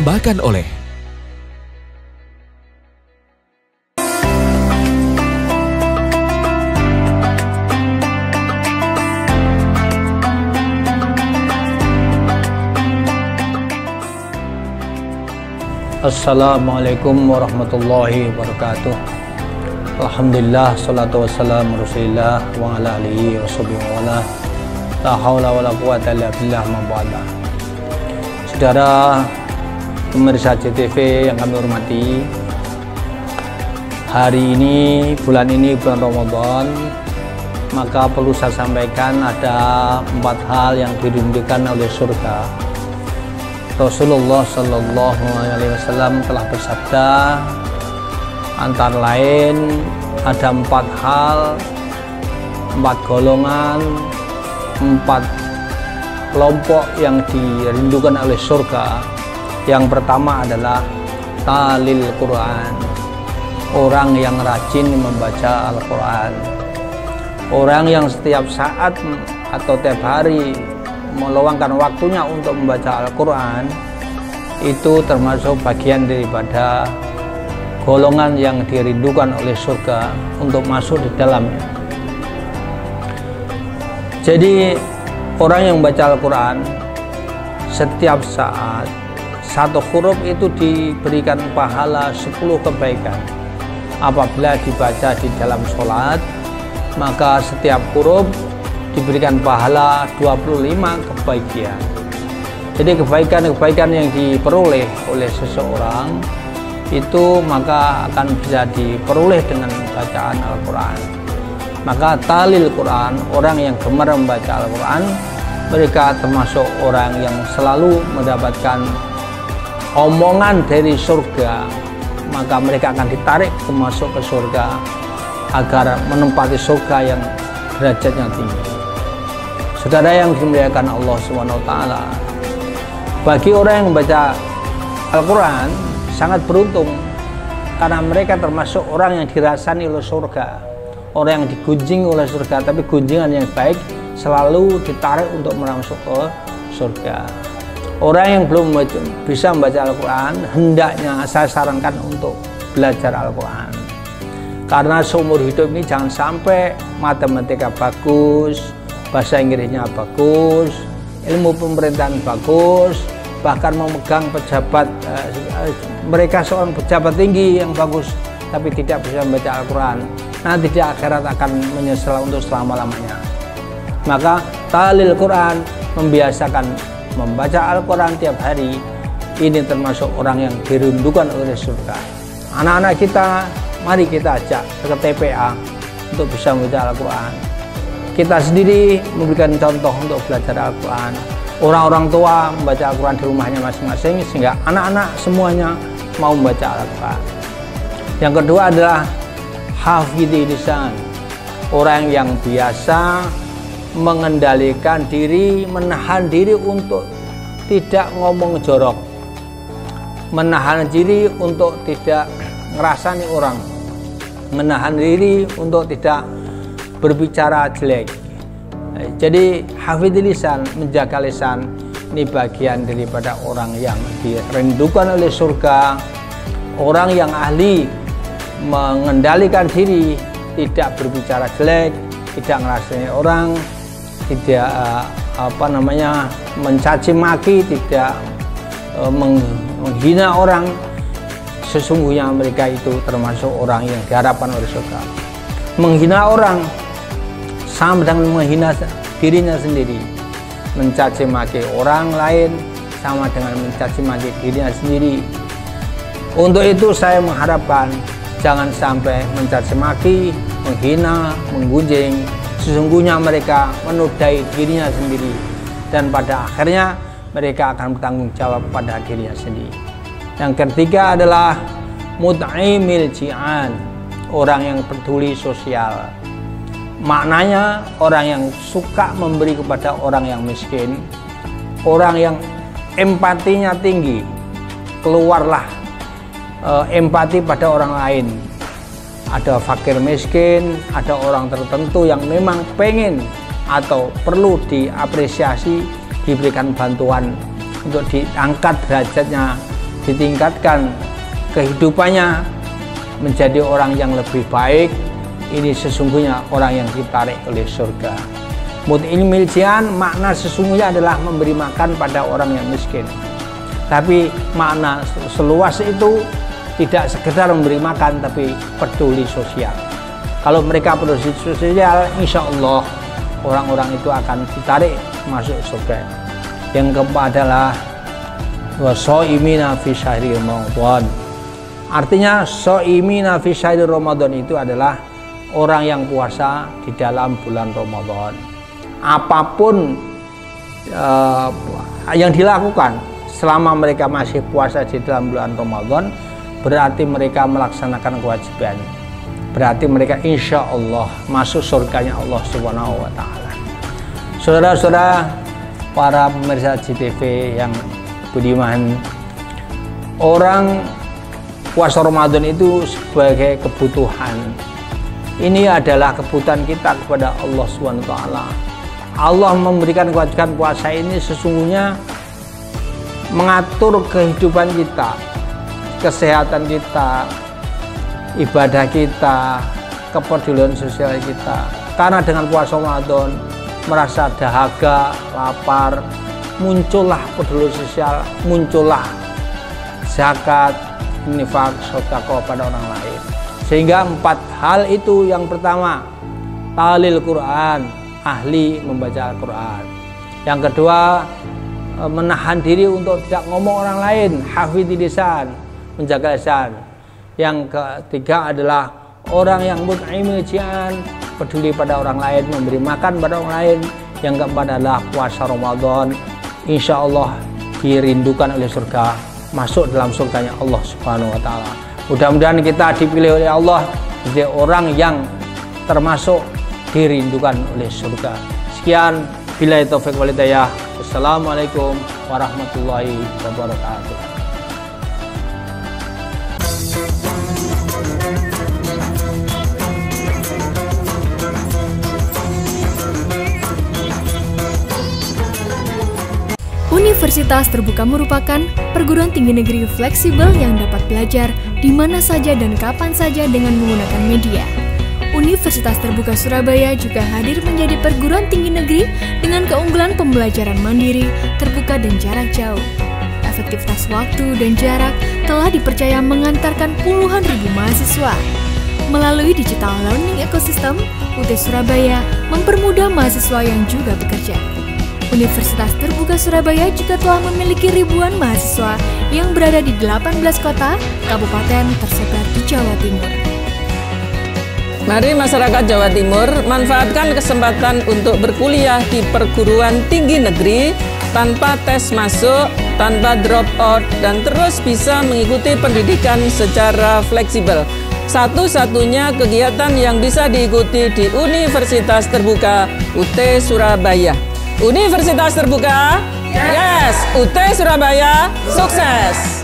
dipersembahkan oleh Assalamualaikum warahmatullahi wabarakatuh. Alhamdulillah, salatu wassalamu rasulillah wa ala alihi wa sahbihi wa ala la hawla wa la quwata illa billah ma ba'da. Saudara pemirsa CTV yang kami hormati, hari ini, bulan Ramadan, maka perlu saya sampaikan ada 4 hal yang dirindukan oleh surga. Rasulullah Shallallahu Alaihi Wasallam telah bersabda, antara lain ada 4 hal, 4 golongan, 4 kelompok yang dirindukan oleh surga. Yang pertama adalah talil Quran, orang yang rajin membaca Al-Quran, orang yang setiap saat atau tiap hari meluangkan waktunya untuk membaca Al-Quran, itu termasuk bagian daripada golongan yang dirindukan oleh surga untuk masuk di dalamnya. Jadi orang yang membaca Al-Quran setiap saat, satu huruf itu diberikan pahala 10 kebaikan. Apabila dibaca di dalam sholat, maka setiap huruf diberikan pahala 25 kebaikan. Jadi kebaikan-kebaikan yang diperoleh oleh seseorang itu maka akan bisa diperoleh dengan bacaan Al-Quran. Maka talil Quran, orang yang gemar membaca Al-Quran, mereka termasuk orang yang selalu mendapatkan omongan dari surga. Maka mereka akan ditarik masuk ke surga agar menempati surga yang derajatnya tinggi. Saudara yang dimuliakan Allah SWT, bagi orang yang membaca Al-Quran sangat beruntung, karena mereka termasuk orang yang dirasani oleh surga, orang yang digunjing oleh surga, tapi gunjingan yang baik selalu ditarik untuk masuk ke surga. Orang yang belum bisa membaca Al-Quran, hendaknya saya sarankan untuk belajar Al-Quran, karena seumur hidup ini jangan sampai matematika bagus, bahasa Inggrisnya bagus, ilmu pemerintahan bagus, bahkan memegang pejabat, mereka seorang pejabat tinggi yang bagus, tapi tidak bisa membaca Al-Quran, nanti di akhirat akan menyesal untuk selama-lamanya. Maka talil Quran, membiasakan membaca Al-Quran tiap hari, ini termasuk orang yang dirindukan oleh surga. Anak-anak kita, mari kita ajak ke TPA untuk bisa membaca Al-Quran. Kita sendiri memberikan contoh untuk belajar Al-Quran. Orang-orang tua membaca Al-Quran di rumahnya masing-masing, sehingga anak-anak semuanya mau membaca Al-Quran. Yang kedua adalah hafidhi lisan, orang yang biasa mengendalikan diri, menahan diri untuk tidak ngomong jorok, menahan diri untuk tidak ngerasani orang, menahan diri untuk tidak berbicara jelek. Jadi hafidhi lisan, menjaga lisan, ini bagian daripada orang yang dirindukan oleh surga. Orang yang ahli mengendalikan diri, tidak berbicara jelek, tidak ngerasani orang, tidak mencaci maki, tidak menghina orang. Sesungguhnya mereka itu termasuk orang yang diharapkan oleh surga. Menghina orang sama dengan menghina dirinya sendiri. Mencaci maki orang lain sama dengan mencaci maki dirinya sendiri. Untuk itu saya mengharapkan jangan sampai mencaci maki, menghina, menggunjing. Sesungguhnya mereka menodai dirinya sendiri, dan pada akhirnya mereka akan bertanggung jawab pada dirinya sendiri. Yang ketiga adalah mut'imil ji'an, orang yang peduli sosial. Maknanya orang yang suka memberi kepada orang yang miskin, orang yang empatinya tinggi. Keluarlah empati pada orang lain. Ada fakir miskin, ada orang tertentu yang memang pengen atau perlu diapresiasi, diberikan bantuan untuk diangkat derajatnya ditingkatkan kehidupannya menjadi orang yang lebih baik, ini sesungguhnya orang yang ditarik oleh surga. Mut'imil jian makna sesungguhnya adalah memberi makan pada orang yang miskin. Tapi makna seluas itu tidak sekedar memberi makan, tapi peduli sosial. Kalau mereka peduli sosial, insya Allah orang-orang itu akan ditarik masuk surga. Yang keempat adalah wasoimina fi syahri Ramadan. Artinya soimina fi syahri Ramadan itu adalah orang yang puasa di dalam bulan Ramadan. Apapun yang dilakukan selama mereka masih puasa di dalam bulan Ramadan, berarti mereka melaksanakan kewajiban. Berarti mereka insya Allah masuk surganya Allah Subhanahu wa Ta'ala. Saudara-saudara, para pemirsa JTV yang budiman, orang puasa Ramadan itu sebagai kebutuhan. Ini adalah kebutuhan kita kepada Allah Subhanahu wa Ta'ala. Allah memberikan kewajiban puasa ini sesungguhnya mengatur kehidupan kita, kesehatan kita, ibadah kita, kepedulian sosial kita. Karena dengan puasa Ramadan merasa dahaga, lapar, muncullah peduli sosial, muncullah zakat, infak, sedekah pada orang lain. Sehingga 4 hal itu, yang pertama tahlil Quran, ahli membaca Al-Quran. Yang kedua, menahan diri untuk tidak ngomong orang lain, hafidhi lisan, menjaga lisan. Yang ketiga adalah orang yang mut'imil jian, peduli pada orang lain, memberi makan pada orang lain. Yang keempat adalah puasa Ramadan, insya Allah dirindukan oleh surga, masuk dalam surganya Allah Subhanahu wa Ta'ala. Mudah-mudahan kita dipilih oleh Allah menjadi orang yang termasuk dirindukan oleh surga. Sekian, billahi taufiq wal hidayah. Wassalamualaikum warahmatullahi wabarakatuh. Universitas Terbuka merupakan perguruan tinggi negeri fleksibel yang dapat belajar di mana saja dan kapan saja dengan menggunakan media. Universitas Terbuka Surabaya juga hadir menjadi perguruan tinggi negeri dengan keunggulan pembelajaran mandiri, terbuka dan jarak jauh. Efektivitas waktu dan jarak telah dipercaya mengantarkan puluhan ribu mahasiswa. Melalui digital learning ecosystem, UT Surabaya mempermudah mahasiswa yang juga bekerja. Universitas Terbuka Surabaya juga telah memiliki ribuan mahasiswa yang berada di 18 kota, kabupaten tersebar di Jawa Timur. Mari masyarakat Jawa Timur manfaatkan kesempatan untuk berkuliah di perguruan tinggi negeri tanpa tes masuk, tanpa drop out, dan terus bisa mengikuti pendidikan secara fleksibel. Satu-satunya kegiatan yang bisa diikuti di Universitas Terbuka UT Surabaya. Universitas Terbuka, yes, UT Surabaya, sukses!